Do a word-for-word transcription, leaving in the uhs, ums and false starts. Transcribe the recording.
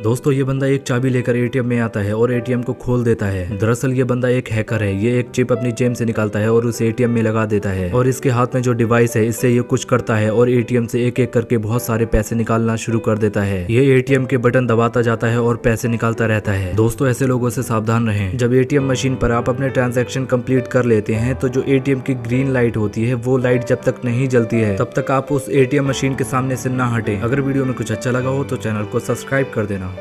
दोस्तों ये बंदा एक चाबी लेकर एटीएम में आता है और एटीएम को खोल देता है। दरअसल ये बंदा एक हैकर है। ये एक चिप अपनी जेब से निकालता है और उसे एटीएम में लगा देता है और इसके हाथ में जो डिवाइस है इससे ये कुछ करता है और एटीएम से एक एक करके बहुत सारे पैसे निकालना शुरू कर देता है। ये एटीएम के बटन दबाता जाता है और पैसे निकालता रहता है। दोस्तों ऐसे लोगों से सावधान रहें। जब एटीएम मशीन पर आप अपने ट्रांजैक्शन कंप्लीट कर लेते हैं तो जो एटीएम की ग्रीन लाइट होती है वो लाइट जब तक नहीं जलती है तब तक आप उस एटीएम मशीन के सामने से ना हटें। अगर वीडियो में कुछ अच्छा लगा हो तो चैनल को सब्सक्राइब कर देना।